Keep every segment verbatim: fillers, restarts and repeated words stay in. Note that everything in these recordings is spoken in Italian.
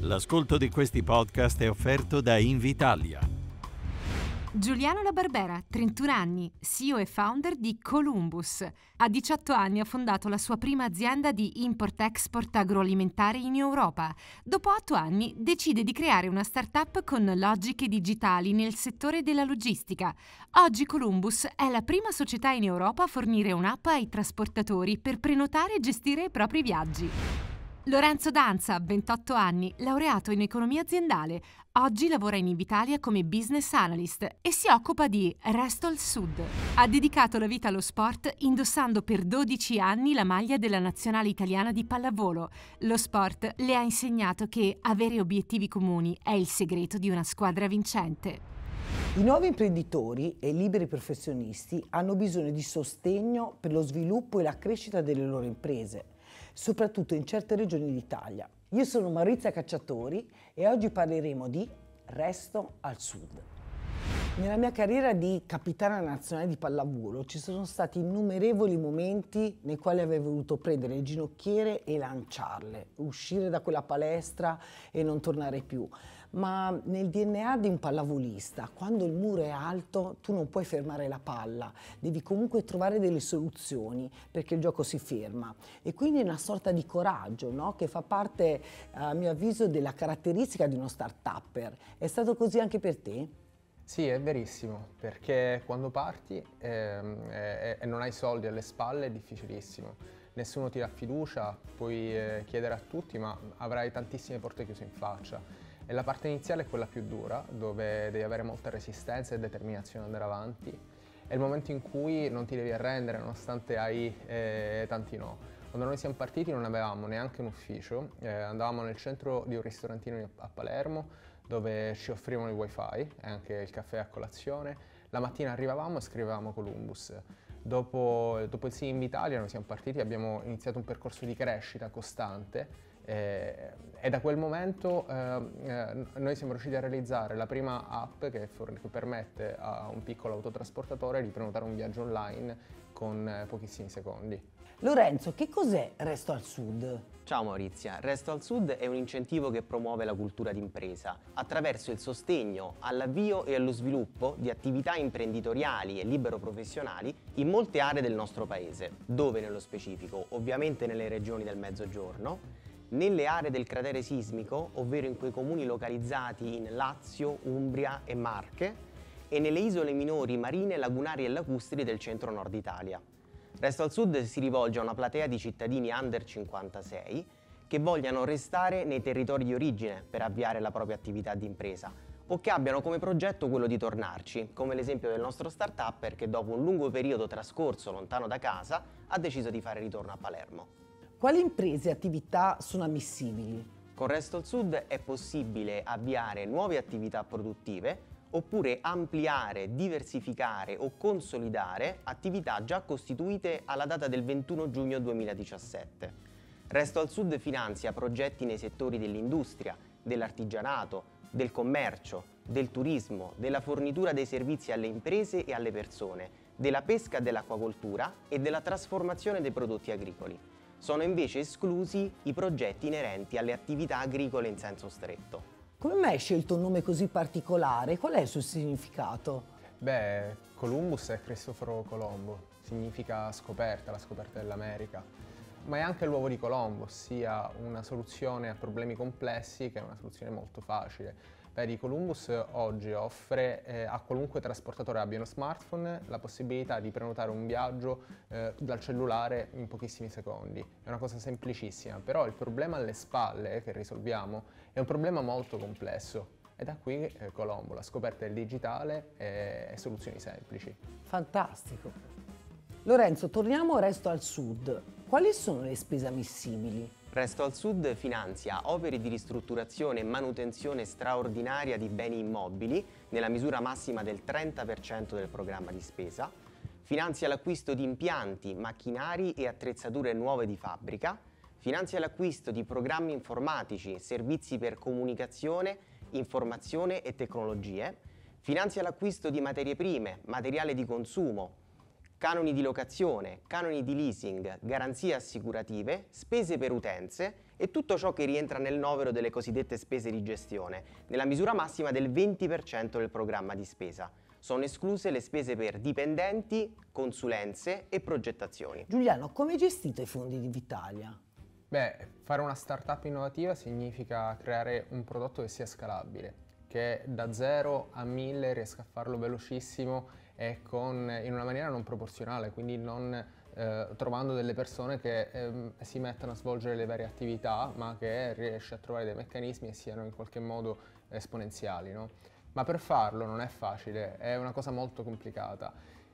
L'ascolto di questi podcast è offerto da Invitalia. Giuliano La Barbera, trentuno anni, C E O e founder di Columbus. A diciotto anni ha fondato la sua prima azienda di import-export agroalimentare in Europa. Dopo otto anni decide di creare una startup con logiche digitali nel settore della logistica. Oggi Columbus è la prima società in Europa a fornire un'app ai trasportatori per prenotare e gestire i propri viaggi. Lorenzo Danza, ventotto anni, laureato in economia aziendale. Oggi lavora in Invitalia come business analyst e si occupa di Resto al Sud. Ha dedicato la vita allo sport indossando per dodici anni la maglia della nazionale italiana di pallavolo. Lo sport le ha insegnato che avere obiettivi comuni è il segreto di una squadra vincente. I nuovi imprenditori e i liberi professionisti hanno bisogno di sostegno per lo sviluppo e la crescita delle loro imprese, soprattutto in certe regioni d'Italia. Io sono Maurizia Cacciatori e oggi parleremo di Resto al Sud. Nella mia carriera di capitana nazionale di pallavolo ci sono stati innumerevoli momenti nei quali avevo voluto prendere le ginocchiere e lanciarle, uscire da quella palestra e non tornare più. Ma nel D N A di un pallavolista, quando il muro è alto, tu non puoi fermare la palla, devi comunque trovare delle soluzioni perché il gioco si ferma. E quindi è una sorta di coraggio, no? Che fa parte, a mio avviso, della caratteristica di uno start-upper. È stato così anche per te? Sì, è verissimo, perché quando parti ehm, e, e non hai soldi alle spalle è difficilissimo. Nessuno ti dà fiducia, puoi eh, chiedere a tutti, ma avrai tantissime porte chiuse in faccia. E la parte iniziale è quella più dura, dove devi avere molta resistenza e determinazione ad andare avanti. È il momento in cui non ti devi arrendere nonostante hai eh, tanti no. Quando noi siamo partiti non avevamo neanche un ufficio, eh, andavamo nel centro di un ristorantino a Palermo dove ci offrivano il wifi e anche il caffè a colazione. La mattina arrivavamo e scrivevamo Columbus. Dopo, dopo il Sì Invitalia noi siamo partiti e abbiamo iniziato un percorso di crescita costante. Eh, e da quel momento eh, eh, noi siamo riusciti a realizzare la prima app che, che permette a un piccolo autotrasportatore di prenotare un viaggio online con eh, pochissimi secondi. Lorenzo, che cos'è Resto al Sud? Ciao Maurizia, Resto al Sud è un incentivo che promuove la cultura d'impresa attraverso il sostegno all'avvio e allo sviluppo di attività imprenditoriali e libero-professionali in molte aree del nostro paese, dove nello specifico, ovviamente nelle regioni del Mezzogiorno, nelle aree del cratere sismico, ovvero in quei comuni localizzati in Lazio, Umbria e Marche, e nelle isole minori marine, lagunari e lacustri del centro-nord Italia. Resto al Sud si rivolge a una platea di cittadini under cinquantasei che vogliano restare nei territori di origine per avviare la propria attività di impresa o che abbiano come progetto quello di tornarci, come l'esempio del nostro start-upper che dopo un lungo periodo trascorso lontano da casa ha deciso di fare ritorno a Palermo. Quali imprese e attività sono ammissibili? Con Resto al Sud è possibile avviare nuove attività produttive oppure ampliare, diversificare o consolidare attività già costituite alla data del ventuno giugno duemiladiciassette. Resto al Sud finanzia progetti nei settori dell'industria, dell'artigianato, del commercio, del turismo, della fornitura dei servizi alle imprese e alle persone, della pesca e dell'acquacoltura e della trasformazione dei prodotti agricoli. Sono invece esclusi i progetti inerenti alle attività agricole in senso stretto. Come mai hai scelto un nome così particolare? Qual è il suo significato? Beh, Columbus è Cristoforo Colombo, significa scoperta, la scoperta dell'America, ma è anche l'uovo di Colombo, ossia una soluzione a problemi complessi che è una soluzione molto facile. Vedi, Columbus oggi offre eh, a qualunque trasportatore abbia uno smartphone la possibilità di prenotare un viaggio eh, dal cellulare in pochissimi secondi. È una cosa semplicissima, però il problema alle spalle che risolviamo è un problema molto complesso. E da qui eh, Colombo, la scoperta del digitale e, e soluzioni semplici. Fantastico. Lorenzo, torniamo a Resto al Sud. Quali sono le spese ammissibili? Resto al Sud finanzia opere di ristrutturazione e manutenzione straordinaria di beni immobili nella misura massima del trenta per cento del programma di spesa, finanzia l'acquisto di impianti, macchinari e attrezzature nuove di fabbrica, finanzia l'acquisto di programmi informatici, servizi per comunicazione, informazione e tecnologie, finanzia l'acquisto di materie prime, materiale di consumo, canoni di locazione, canoni di leasing, garanzie assicurative, spese per utenze e tutto ciò che rientra nel novero delle cosiddette spese di gestione, nella misura massima del venti per cento del programma di spesa. Sono escluse le spese per dipendenti, consulenze e progettazioni. Giuliano, come hai gestito i fondi di Invitalia? Beh, fare una startup innovativa significa creare un prodotto che sia scalabile, che da zero a mille riesca a farlo velocissimo e con, in una maniera non proporzionale, quindi non eh, trovando delle persone che eh, si mettano a svolgere le varie attività, ma che riesce a trovare dei meccanismi e siano in qualche modo esponenziali, no? Ma per farlo non è facile, è una cosa molto complicata.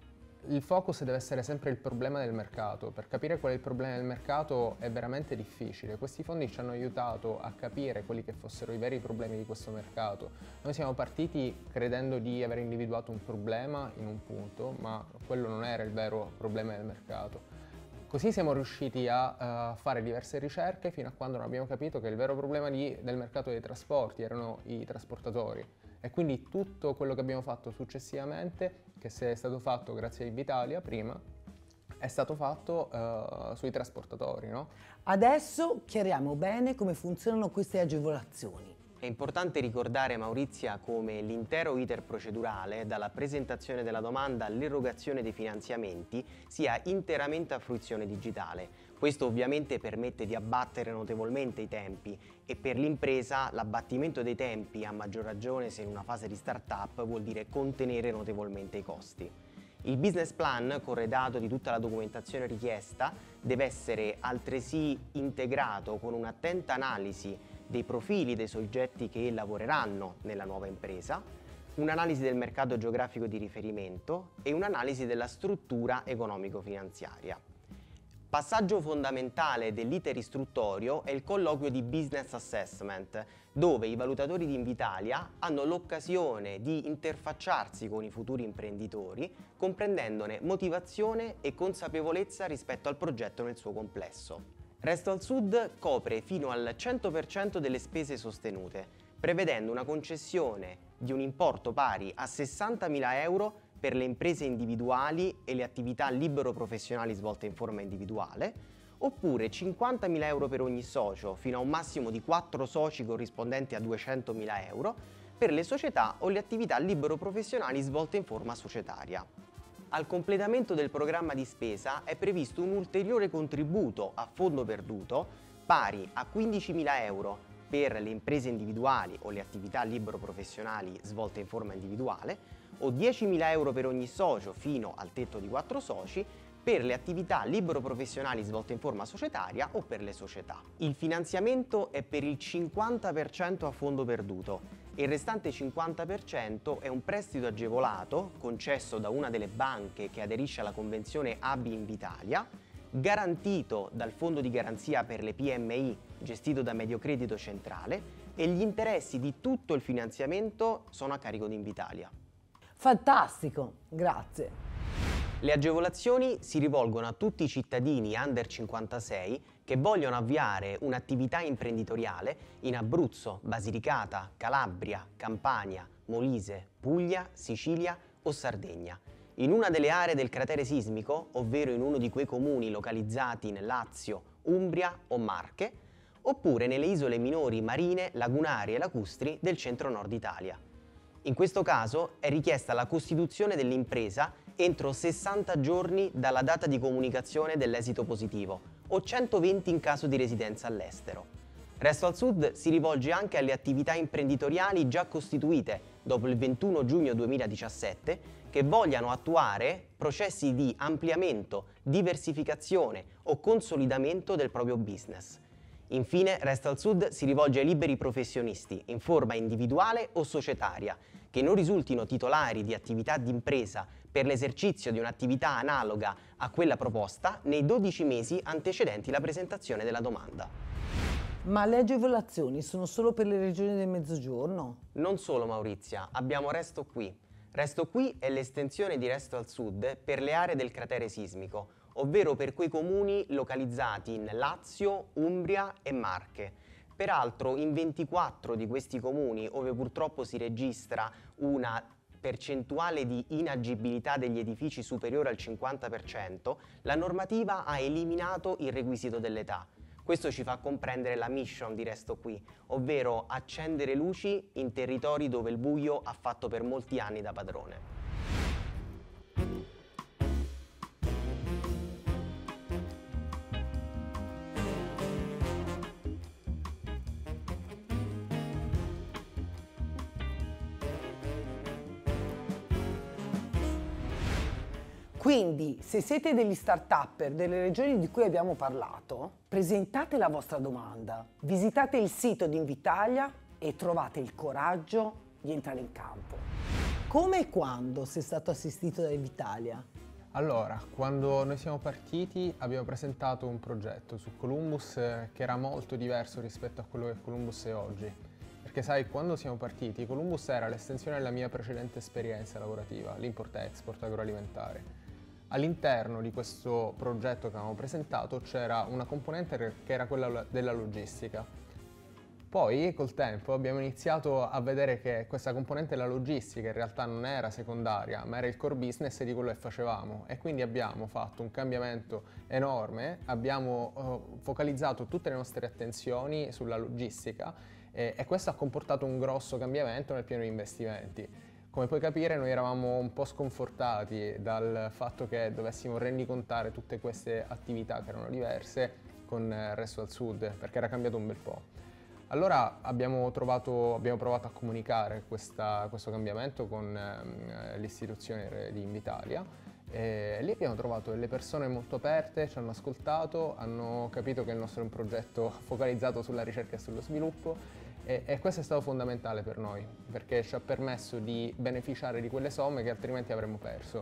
Il focus deve essere sempre il problema del mercato. Per capire qual è il problema del mercato è veramente difficile. Questi fondi ci hanno aiutato a capire quelli che fossero i veri problemi di questo mercato. Noi siamo partiti credendo di aver individuato un problema in un punto, ma quello non era il vero problema del mercato. Così siamo riusciti a uh, fare diverse ricerche fino a quando non abbiamo capito che il vero problema di, del mercato dei trasporti erano i trasportatori. E quindi tutto quello che abbiamo fatto successivamente, che è stato fatto grazie a Invitalia prima, è stato fatto uh, sui trasportatori, no? Adesso chiariamo bene come funzionano queste agevolazioni. È importante ricordare, Maurizia, come l'intero iter procedurale, dalla presentazione della domanda all'erogazione dei finanziamenti, sia interamente a fruizione digitale. Questo ovviamente permette di abbattere notevolmente i tempi e per l'impresa l'abbattimento dei tempi, a maggior ragione se in una fase di startup, vuol dire contenere notevolmente i costi. Il business plan, corredato di tutta la documentazione richiesta, deve essere altresì integrato con un'attenta analisi dei profili dei soggetti che lavoreranno nella nuova impresa, un'analisi del mercato geografico di riferimento e un'analisi della struttura economico-finanziaria. Passaggio fondamentale dell'iter istruttorio è il colloquio di business assessment, dove i valutatori di Invitalia hanno l'occasione di interfacciarsi con i futuri imprenditori, comprendendone motivazione e consapevolezza rispetto al progetto nel suo complesso. Resto al Sud copre fino al cento per cento delle spese sostenute, prevedendo una concessione di un importo pari a sessantamila euro per le imprese individuali e le attività libero-professionali svolte in forma individuale, oppure cinquantamila euro per ogni socio, fino a un massimo di quattro soci corrispondenti a duecentomila euro, per le società o le attività libero-professionali svolte in forma societaria. Al completamento del programma di spesa è previsto un ulteriore contributo a fondo perduto pari a quindicimila euro per le imprese individuali o le attività libero-professionali svolte in forma individuale o diecimila euro per ogni socio fino al tetto di quattro soci per le attività libero-professionali svolte in forma societaria o per le società. Il finanziamento è per il cinquanta per cento a fondo perduto e il restante cinquanta per cento è un prestito agevolato concesso da una delle banche che aderisce alla convenzione A B I Invitalia, garantito dal Fondo di Garanzia per le P M I gestito da Mediocredito Centrale e gli interessi di tutto il finanziamento sono a carico di Invitalia. Fantastico, grazie. Le agevolazioni si rivolgono a tutti i cittadini under cinquantasei che vogliono avviare un'attività imprenditoriale in Abruzzo, Basilicata, Calabria, Campania, Molise, Puglia, Sicilia o Sardegna, in una delle aree del cratere sismico, ovvero in uno di quei comuni localizzati in Lazio, Umbria o Marche, oppure nelle isole minori marine, lagunari e lacustri del centro-nord Italia. In questo caso è richiesta la costituzione dell'impresa entro sessanta giorni dalla data di comunicazione dell'esito positivo o centoventi in caso di residenza all'estero. Resto al Sud si rivolge anche alle attività imprenditoriali già costituite dopo il ventuno giugno duemiladiciassette che vogliano attuare processi di ampliamento, diversificazione o consolidamento del proprio business. Infine, Resto al Sud si rivolge ai liberi professionisti in forma individuale o societaria che non risultino titolari di attività d'impresa per l'esercizio di un'attività analoga a quella proposta nei dodici mesi antecedenti la presentazione della domanda. Ma le agevolazioni sono solo per le regioni del Mezzogiorno? Non solo, Maurizia, abbiamo Resto Qui. Resto Qui è l'estensione di Resto al Sud per le aree del cratere sismico, ovvero per quei comuni localizzati in Lazio, Umbria e Marche. Peraltro in ventiquattro di questi comuni, ove purtroppo si registra una percentuale di inagibilità degli edifici superiore al cinquanta per cento, la normativa ha eliminato il requisito dell'età. Questo ci fa comprendere la mission di Resto Qui, ovvero accendere luci in territori dove il buio ha fatto per molti anni da padrone. Quindi, se siete degli start-upper delle regioni di cui abbiamo parlato, presentate la vostra domanda, visitate il sito di Invitalia e trovate il coraggio di entrare in campo. Come e quando sei stato assistito da Invitalia? Allora, quando noi siamo partiti abbiamo presentato un progetto su Columbus eh, che era molto diverso rispetto a quello che Columbus è oggi. Perché sai, quando siamo partiti, Columbus era l'estensione della mia precedente esperienza lavorativa, l'import-export agroalimentare. All'interno di questo progetto che avevamo presentato c'era una componente che era quella della logistica. Poi col tempo abbiamo iniziato a vedere che questa componente della logistica in realtà non era secondaria, ma era il core business di quello che facevamo, e quindi abbiamo fatto un cambiamento enorme, abbiamo uh, focalizzato tutte le nostre attenzioni sulla logistica e, e questo ha comportato un grosso cambiamento nel piano di investimenti. Come puoi capire, noi eravamo un po' sconfortati dal fatto che dovessimo rendicontare tutte queste attività che erano diverse con Resto al Sud, perché era cambiato un bel po'. Allora abbiamo, trovato, abbiamo provato a comunicare questa, questo cambiamento con eh, l'istituzione di Invitalia e lì abbiamo trovato delle persone molto aperte, ci hanno ascoltato, hanno capito che il nostro è un progetto focalizzato sulla ricerca e sullo sviluppo. E, e questo è stato fondamentale per noi, perché ci ha permesso di beneficiare di quelle somme che altrimenti avremmo perso.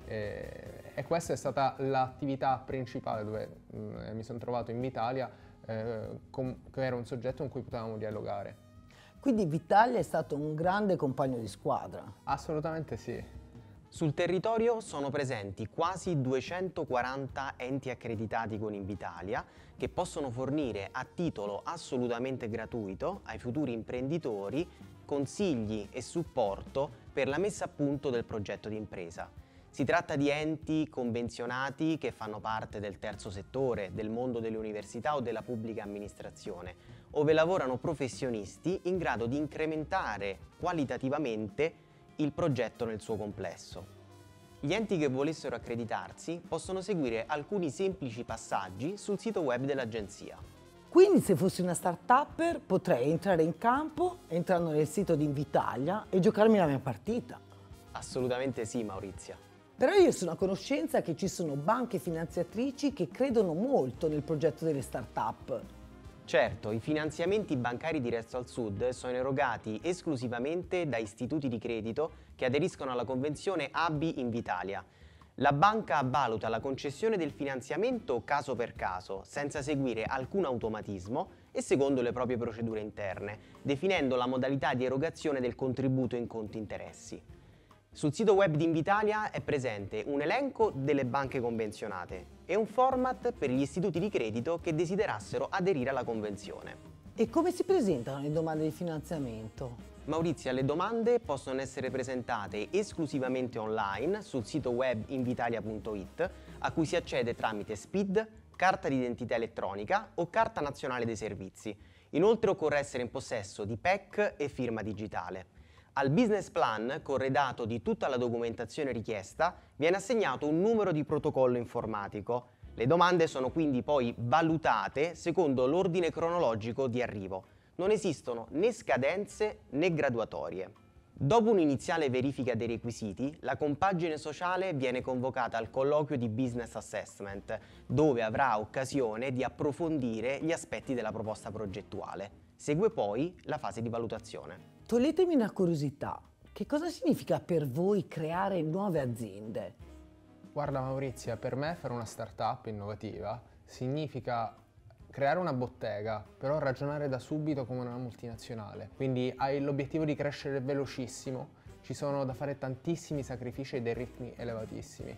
E, e questa è stata l'attività principale dove mh, mi sono trovato in Invitalia, eh, con, che era un soggetto con cui potevamo dialogare. Quindi Invitalia è stato un grande compagno di squadra? Assolutamente sì. Sul territorio sono presenti quasi duecentoquaranta enti accreditati con Invitalia che possono fornire a titolo assolutamente gratuito ai futuri imprenditori consigli e supporto per la messa a punto del progetto di impresa. Si tratta di enti convenzionati che fanno parte del terzo settore, del mondo delle università o della pubblica amministrazione, ove lavorano professionisti in grado di incrementare qualitativamente il progetto nel suo complesso. Gli enti che volessero accreditarsi possono seguire alcuni semplici passaggi sul sito web dell'agenzia. Quindi se fossi una start-upper potrei entrare in campo entrando nel sito di Invitalia e giocarmi la mia partita? Assolutamente sì, Maurizia. Però io sono a conoscenza che ci sono banche finanziatrici che credono molto nel progetto delle start-up. Certo, i finanziamenti bancari di Resto al Sud sono erogati esclusivamente da istituti di credito che aderiscono alla convenzione A B I Invitalia. La banca valuta la concessione del finanziamento caso per caso, senza seguire alcun automatismo e secondo le proprie procedure interne, definendo la modalità di erogazione del contributo in conti interessi. Sul sito web di Invitalia è presente un elenco delle banche convenzionate e un format per gli istituti di credito che desiderassero aderire alla convenzione. E come si presentano le domande di finanziamento? Maurizia, le domande possono essere presentate esclusivamente online sul sito web invitalia punto it, a cui si accede tramite S P I D, carta d'identità elettronica o carta nazionale dei servizi. Inoltre occorre essere in possesso di P E C e firma digitale. Al business plan, corredato di tutta la documentazione richiesta, viene assegnato un numero di protocollo informatico. Le domande sono quindi poi valutate secondo l'ordine cronologico di arrivo. Non esistono né scadenze né graduatorie. Dopo un'iniziale verifica dei requisiti, la compagine sociale viene convocata al colloquio di business assessment, dove avrà occasione di approfondire gli aspetti della proposta progettuale. Segue poi la fase di valutazione. Toglietemi una curiosità, che cosa significa per voi creare nuove aziende? Guarda Maurizia, per me fare una startup innovativa significa creare una bottega, però ragionare da subito come una multinazionale. Quindi hai l'obiettivo di crescere velocissimo, ci sono da fare tantissimi sacrifici e dei ritmi elevatissimi.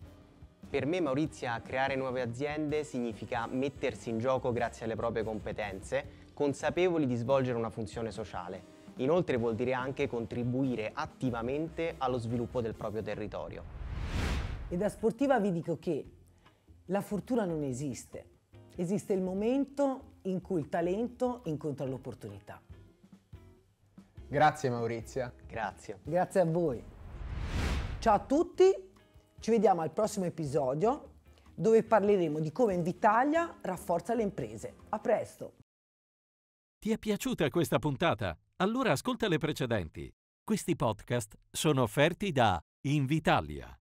Per me, Maurizia, creare nuove aziende significa mettersi in gioco grazie alle proprie competenze, consapevoli di svolgere una funzione sociale. Inoltre vuol dire anche contribuire attivamente allo sviluppo del proprio territorio. E da sportiva vi dico che la fortuna non esiste, Esiste il momento in cui il talento incontra l'opportunità. Grazie Maurizia. Grazie. Grazie a voi. Ciao a tutti, ci vediamo al prossimo episodio dove parleremo di come Invitalia rafforza le imprese. A presto! Ti è piaciuta questa puntata? Allora ascolta le precedenti. Questi podcast sono offerti da Invitalia.